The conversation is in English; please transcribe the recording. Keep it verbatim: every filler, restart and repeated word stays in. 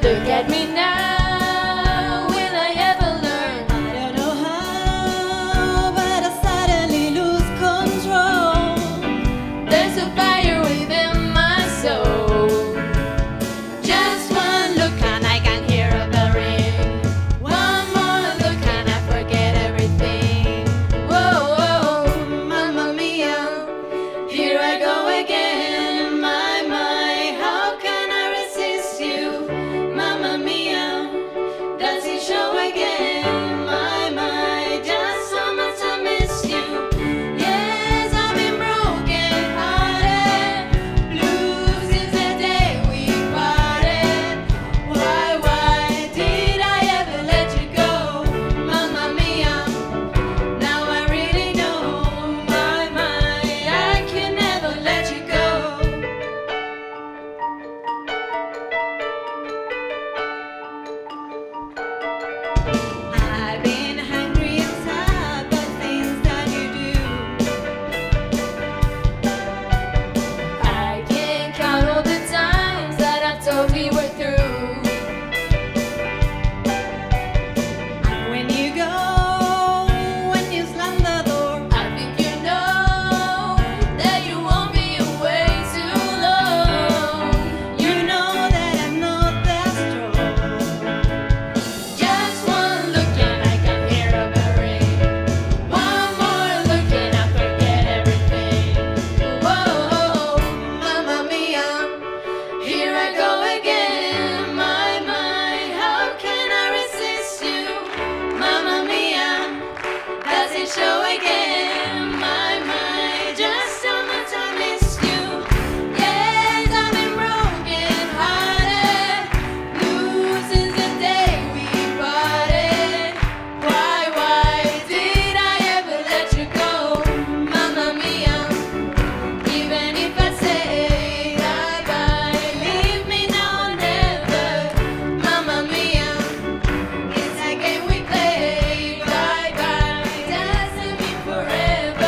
Look at me now, will I ever learn? I don't know how, but I suddenly lose control. There's a fire within my soul. Just one look and I can hear a bell ring. One more look and I forget everything. Whoa, whoa, mamma mia, here I go again. My, my, how can I resist you? Mamma mia, does it show again? My, my, just so much I miss you. Yes, I've been broken hearted, blue since the day we parted. Why, why did I ever let you go? Mamma mia, now I really know. My, my, I can never let you go. I've been hungry and sad by things that you do. I can't count all the times that I thought we were through. And when you go, when you slam the door, I think you know that you won't be away too long. you know that I'm not that strong. Just one look and I can hear a bell ring. One more look and I forget everything. Whoa, mamma mia, here I go again. My, my, how can I resist you? Mamma mia, does it show again? My, my, just so much I miss you. Yes, I've been broken hearted, blue since the day we parted. Why, why did I ever let you go? Mamma mia, even if I say bye-bye, leave me now or never. Mamma mia, it's a game we play. Bye-bye, doesn't mean forever.